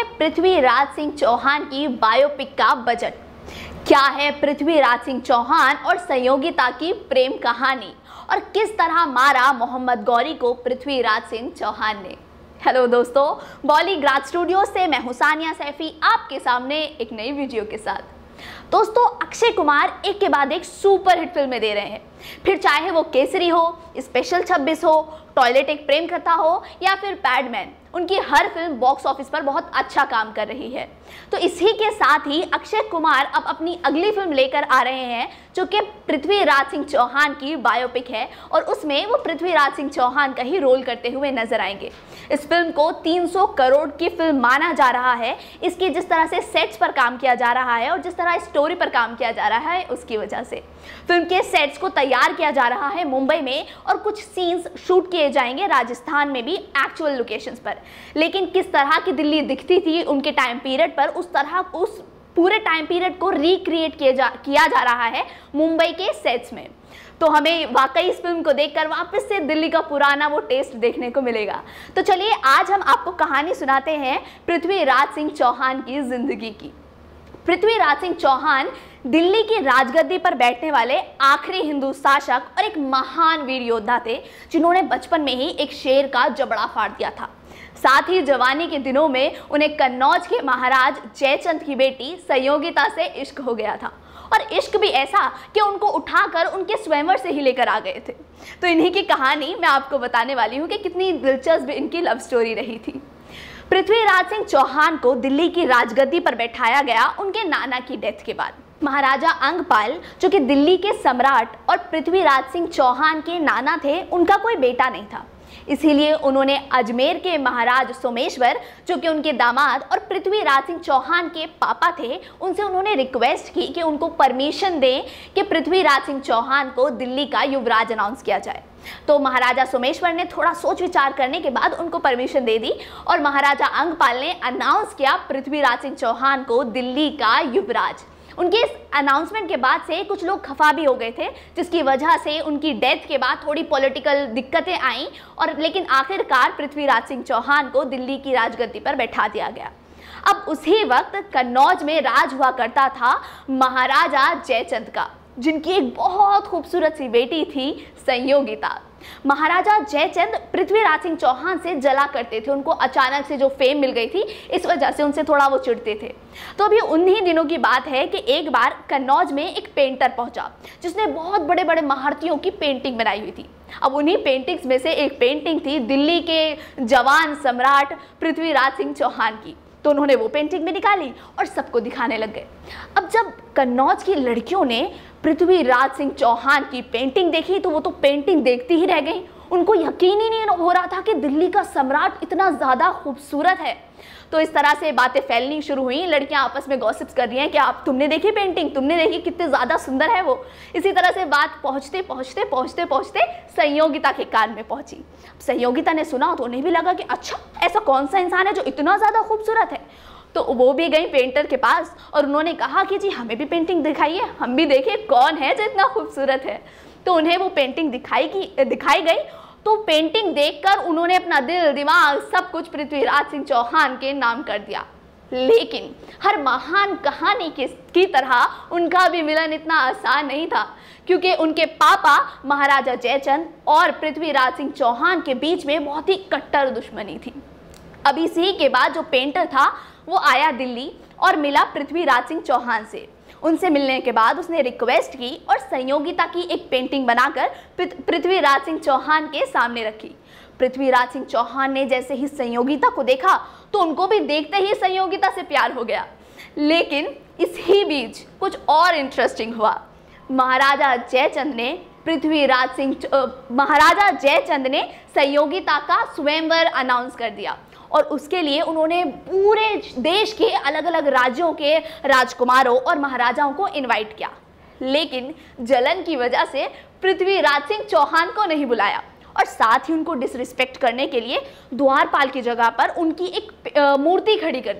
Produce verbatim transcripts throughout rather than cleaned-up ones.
है पृथ्वीराज सिंह चौहान की बायोपिक का बजट? क्या है पृथ्वीराज सिंह चौहान और संयोगिता की प्रेम कहानी? और किस तरह मारा मोहम्मद गौरी को पृथ्वीराज सिंह चौहान ने? हेलो दोस्तों, बॉलीग्राज स्टूडियो से मैं हूं सानिया सैफी आपके सामने एक नई वीडियो के साथ। दोस्तों, अक्षय कुमार एक के बाद एक सुपर हिट फिल्में दे रहे हैं, फिर चाहे वो केसरी हो, स्पेशल छब्बीस हो, टॉयलेट एक प्रेम कथा हो या फिर पैडमैन, उनकी हर फिल्म बॉक्स ऑफिस पर बहुत अच्छा काम कर रही है। तो इसी के साथ ही अक्षय कुमार अब अपनी अगली फिल्म लेकर आ रहे हैं जो कि पृथ्वीराज सिंह चौहान की बायोपिक है और उसमें वो पृथ्वीराज सिंह चौहान का ही रोल करते हुए नजर आएंगे। इस फिल्म को तीन सौ करोड़ की फिल्म माना जा रहा है। इसकी जिस तरह से सेट्स पर काम किया जा रहा है और जिस तरह स्टोरी पर काम किया जा रहा है उसकी वजह से फिल्म के सेट्स को तैयार किया जा रहा है मुंबई में और कुछ सीन्स शूट किए जाएंगे राजस्थान में भी एक्चुअल लोकेशंस पर। लेकिन किस तरह की दिल्ली दिखती थी उनके टाइम पीरियड पर, उस तरह उस पूरे टाइम पीरियड को रिक्रिएट किया जा किया जा रहा है मुंबई के सेट्स में। तो हमें वाकई इस फिल्म को देखकर वापस से दिल्ली का पुराना वो टेस्ट देखने को मिलेगा। तो चलिए आज हम आपको कहानी सुनाते हैं पृथ्वीराज सिंह चौहान की जिंदगी की। पृथ्वीराज सिंह चौहान दिल्ली की राजगद्दी पर बैठने वाले आखिरी हिंदू शासक और एक महान वीर योद्धा थे जिन्होंने बचपन में ही एक शेर का जबड़ा फाड़ दिया था। साथ ही जवानी के दिनों में उन्हें कन्नौज के महाराज जयचंद की बेटी संयोगिता से इश्क हो गया था और इश्क भी ऐसा कि उनको उठाकर उनके स्वयंवर से ही लेकर आ गए थे। तो इन्हीं की कहानी मैं आपको बताने वाली हूँ कि कितनी दिलचस्प इनकी लव स्टोरी रही थी। पृथ्वीराज सिंह चौहान को दिल्ली की राजगद्दी पर बैठाया गया उनके नाना की डेथ के बाद। महाराजा अंगपाल जो कि दिल्ली के सम्राट और पृथ्वीराज सिंह चौहान के नाना थे, उनका कोई बेटा नहीं था। इसीलिए उन्होंने अजमेर के महाराज सोमेश्वर जो कि उनके दामाद और पृथ्वीराज सिंह चौहान के पापा थे, उनसे उन्होंने रिक्वेस्ट की कि उनको परमिशन दें कि पृथ्वीराज सिंह चौहान को दिल्ली का युवराज अनाउंस किया जाए। तो महाराजा सोमेश्वर ने थोड़ा सोच विचार करने के बाद उनको परमिशन दे दी और महाराजा अंगपाल ने अनाउंस किया पृथ्वीराज सिंह चौहान को दिल्ली का युवराज। उनके इस अनाउंसमेंट के बाद से कुछ लोग खफा भी हो गए थे, जिसकी वजह से उनकी डेथ के बाद थोड़ी पॉलिटिकल दिक्कतें आईं और लेकिन आखिरकार पृथ्वीराज सिंह चौहान को दिल्ली की राजगद्दी पर बैठा दिया गया। अब उसी वक्त कन्नौज में राज हुआ करता था महाराजा जयचंद का, जिनकी एक बहुत खूबसूरत सी बेटी थी संयोगिता। महाराजा जयचंद पृथ्वीराज सिंह चौहान से जला करते थे, उनको अचानक से जो फेम मिल गई थी इस वजह से उनसे थोड़ा वो चिढ़ते थे। तो अभी उन्हीं दिनों की बात है कि एक बार कन्नौज में एक पेंटर पहुंचा जिसने बहुत बड़े बड़े महारथियों की पेंटिंग बनाई हुई थी। अब उन्हीं पेंटिंग्स में से एक पेंटिंग थी दिल्ली के जवान सम्राट पृथ्वीराज सिंह चौहान की। तो उन्होंने वो पेंटिंग भी निकाली और सबको दिखाने लग गए। अब जब कन्नौज की लड़कियों ने पृथ्वीराज सिंह चौहान की पेंटिंग देखी तो वो तो पेंटिंग देखती ही रह गई। उनको यकीन ही नहीं हो रहा था कि दिल्ली का सम्राट इतना ज़्यादा खूबसूरत है। तो इस तरह से बातें फैलनी शुरू हुई, लड़कियां आपस में गॉसिप्स कर रही हैं कि आप तुमने देखी पेंटिंग, तुमने देखी कितने ज़्यादा सुंदर है वो। इसी तरह से बात पहुंचते पहुंचते पहुंचते पहुंचते संयोगिता के कान में पहुंची। संयोगिता ने सुना तो उन्हें भी लगा कि अच्छा, ऐसा कौन सा इंसान है जो इतना ज़्यादा खूबसूरत है। तो वो भी गई पेंटर के पास और उन्होंने कहा कि जी हमें भी पेंटिंग दिखाइए, हम भी देखें कौन है जो इतना खूबसूरत है। तो उन्हें वो पेंटिंग दिखाई की दिखाई गई। तो पेंटिंग देखकर उन्होंने अपना दिल दिमाग सब कुछ पृथ्वीराज सिंह चौहान के नाम कर दिया। लेकिन हर महान कहानी की, की तरह उनका भी मिलन इतना आसान नहीं था, क्योंकि उनके पापा महाराजा जयचंद और पृथ्वीराज सिंह चौहान के बीच में बहुत ही कट्टर दुश्मनी थी। अब इसी के बाद जो पेंटर था वो आया दिल्ली और मिला पृथ्वीराज सिंह चौहान से। उनसे मिलने के बाद उसने रिक्वेस्ट की और संयोगिता की एक पेंटिंग बनाकर पृथ्वीराज सिंह चौहान के सामने रखी। पृथ्वीराज सिंह चौहान ने जैसे ही संयोगिता को देखा तो उनको भी देखते ही संयोगिता से प्यार हो गया। लेकिन इसी बीच कुछ और इंटरेस्टिंग हुआ। महाराजा जयचंद ने पृथ्वीराज सिंह महाराजा जयचंद ने संयोगिता का स्वयंवर अनाउंस कर दिया और उसके लिए उन्होंने पूरे देश के अलग अलग राज्यों के राजकुमारों और महाराजाओं को इनवाइट किया। लेकिन जलन की वजह से पृथ्वीराज सिंह चौहान को नहीं बुलाया और साथ ही उनको डिसरिस्पेक्ट करने के लिए द्वारपाल की जगह पर उनकी एक मूर्ति खड़ी कर दी।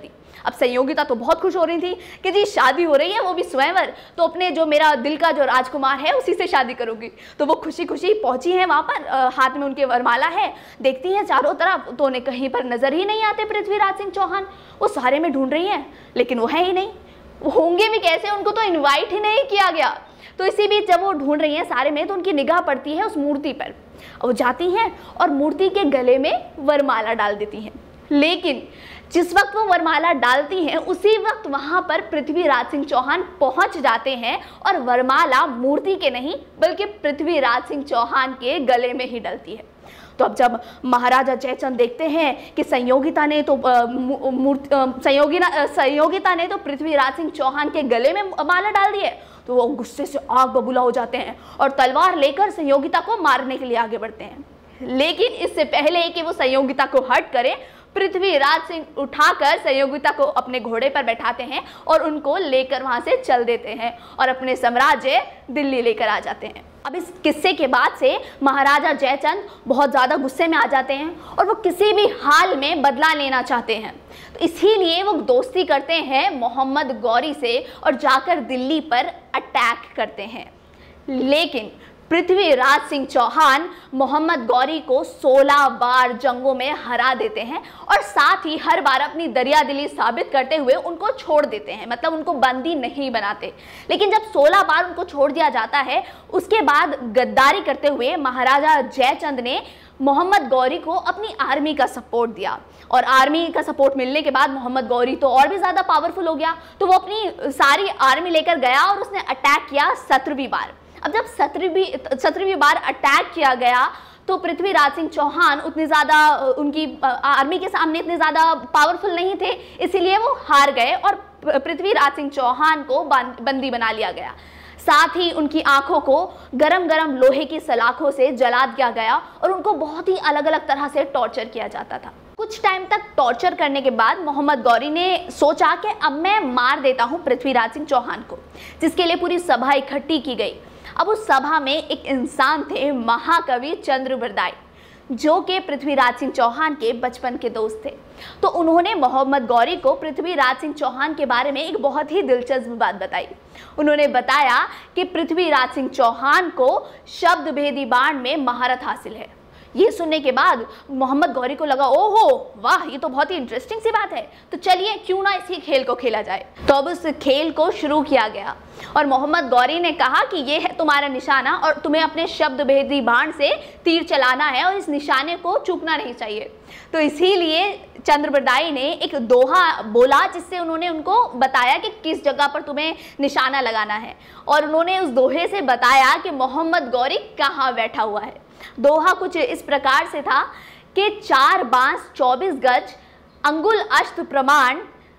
अब संयोगिता तो बहुत खुश हो रही थी कि जी शादी हो रही है, वो भी स्वयंवर, तो अपने जो मेरा दिल का जो राजकुमार है उसी से शादी करूंगी। तो वो खुशी खुशी पहुंची है वहां पर, हाथ में उनके वरमाला है, देखती हैं चारों तरफ तो उन्हें कहीं पर नजर ही नहीं आते पृथ्वीराज सिंह चौहान। वो सारे में ढूंढ रही हैं लेकिन वो है ही नहीं, वो होंगे भी कैसे, उनको तो इन्वाइट ही नहीं किया गया। तो इसी बीच जब वो ढूंढ रही हैं सारे में तो उनकी निगाह पड़ती है उस मूर्ति पर। वो जाती हैं और मूर्ति के गले में वरमाला डाल देती हैं, लेकिन जिस वक्त वो वरमाला डालती हैं उसी वक्त वहां पर पृथ्वीराज सिंह चौहान पहुंच जाते हैं और वरमाला मूर्ति के नहीं बल्कि पृथ्वीराज सिंह चौहान के गले में ही डलती है। तो अब जब महाराजा जयचंद देखते हैं कि संयोगिता ने तो मूर्ति संयोगिता संयोगिता ने तो पृथ्वीराज सिंह चौहान के गले में माला डाल दी है, तो वो गुस्से से आग बबूला हो जाते हैं और तलवार लेकर संयोगिता को मारने के लिए आगे बढ़ते हैं। लेकिन इससे पहले कि वो संयोगिता को हट करें, पृथ्वीराज सिंह उठाकर संयोगिता को अपने घोड़े पर बैठाते हैं और उनको लेकर वहां से चल देते हैं और अपने साम्राज्य दिल्ली लेकर आ जाते हैं। अब इस किस्से के बाद से महाराजा जयचंद बहुत ज़्यादा गुस्से में आ जाते हैं और वो किसी भी हाल में बदला लेना चाहते हैं। तो इसीलिए वो दोस्ती करते हैं मोहम्मद गौरी से और जाकर दिल्ली पर अटैक करते हैं। लेकिन पृथ्वीराज सिंह चौहान मोहम्मद गौरी को सोलह बार जंगों में हरा देते हैं और साथ ही हर बार अपनी दरियादिली साबित करते हुए उनको छोड़ देते हैं, मतलब उनको बंदी नहीं बनाते। लेकिन जब सोलह बार उनको छोड़ दिया जाता है उसके बाद गद्दारी करते हुए महाराजा जयचंद ने मोहम्मद गौरी को अपनी आर्मी का सपोर्ट दिया और आर्मी का सपोर्ट मिलने के बाद मोहम्मद गौरी तो और भी ज़्यादा पावरफुल हो गया। तो वो अपनी सारी आर्मी लेकर गया और उसने अटैक किया सत्रहवीं बार। अब जब सत्रहवीं सत्रहवीं बार अटैक किया गया तो पृथ्वीराज सिंह चौहान उतनी ज़्यादा उनकी आर्मी के सामने इतने ज़्यादा पावरफुल नहीं थे, इसीलिए वो हार गए और पृथ्वीराज सिंह चौहान को बंदी बना लिया गया। साथ ही उनकी आंखों को गरम गरम लोहे की सलाखों से जला दिया गया और उनको बहुत ही अलग अलग तरह से टॉर्चर किया जाता था। कुछ टाइम तक टॉर्चर करने के बाद मोहम्मद गौरी ने सोचा कि अब मैं मार देता हूं पृथ्वीराज सिंह चौहान को, जिसके लिए पूरी सभा इकट्ठी की गई। अब उस सभा में एक इंसान थे, महाकवि चंद्रबरदाई, जो कि पृथ्वीराज सिंह चौहान के बचपन के दोस्त थे। तो उन्होंने मोहम्मद गौरी को पृथ्वीराज सिंह चौहान के बारे में एक बहुत ही दिलचस्प बात बताई। उन्होंने बताया कि पृथ्वीराज सिंह चौहान को शब्द भेदी बाण में महारत हासिल है। ये सुनने के बाद मोहम्मद गौरी को लगा, ओहो वाह, ये तो बहुत ही इंटरेस्टिंग सी बात है, तो चलिए क्यों ना इसी खेल को खेला जाए। तो अब उस खेल को शुरू किया गया और मोहम्मद गौरी ने कहा कि ये है तुम्हारा निशाना और तुम्हें अपने शब्द भेदी बाण से तीर चलाना है और इस निशाने को चूकना नहीं चाहिए। तो इसीलिए चंद्रबरदाई ने एक दोहा बोला जिससे उन्होंने उनको बताया कि किस जगह पर तुम्हें निशाना लगाना है और उन्होंने उस दोहे से बताया कि मोहम्मद गौरी कहाँ बैठा हुआ है। दोहा कुछ इस प्रकार से था कि चार बांस चौबीस गज अंगुल अष्ट प्रमाण,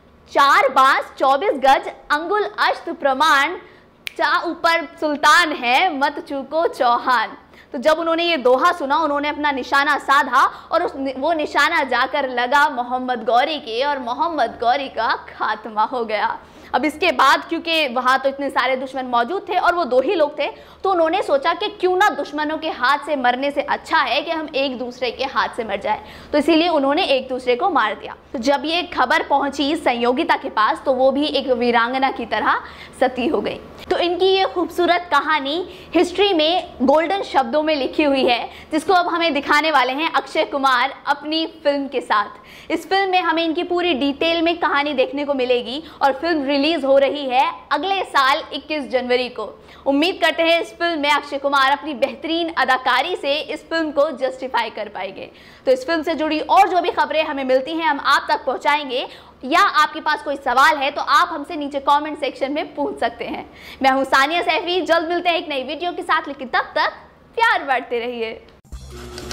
चार बांस चौबीस गज अंगुल अष्ट प्रमाण, चा ऊपर सुल्तान है मत चूको चौहान। तो जब उन्होंने ये दोहा सुना उन्होंने अपना निशाना साधा और उस वो निशाना जाकर लगा मोहम्मद गौरी के और मोहम्मद गौरी का खात्मा हो गया। अब इसके बाद क्योंकि वहाँ तो इतने सारे दुश्मन मौजूद थे और वो दो ही लोग थे, तो उन्होंने सोचा कि क्यों ना दुश्मनों के हाथ से मरने से अच्छा है कि हम एक दूसरे के हाथ से मर जाए। तो इसीलिए उन्होंने एक दूसरे को मार दिया। तो जब ये खबर पहुंची संयोगिता के पास तो वो भी एक वीरांगना की तरह सती हो गई। तो इनकी ये खूबसूरत कहानी हिस्ट्री में गोल्डन शब्दों में लिखी हुई है, जिसको अब हमें दिखाने वाले हैं अक्षय कुमार अपनी फिल्म के साथ। इस फिल्म में हमें इनकी पूरी डिटेल में कहानी देखने को मिलेगी और फिल्म रिलीज हो रही है अगले साल इक्कीस जनवरी को। उम्मीद करते हैं इस फिल्म में अक्षय कुमार अपनी बेहतरीन अदाकारी से इस फिल्म को जस्टिफाई कर पाएंगे। तो इस फिल्म से जुड़ी और जो भी खबरें हमें मिलती हैं हम आप तक पहुंचाएंगे, या आपके पास कोई सवाल है तो आप हमसे नीचे कमेंट सेक्शन में पूछ सकते हैं। मैं हूं सानिया सैफी, जल्द मिलते हैं एक नई वीडियो के साथ, लेकिन तब तक प्यार बांटते रहिए।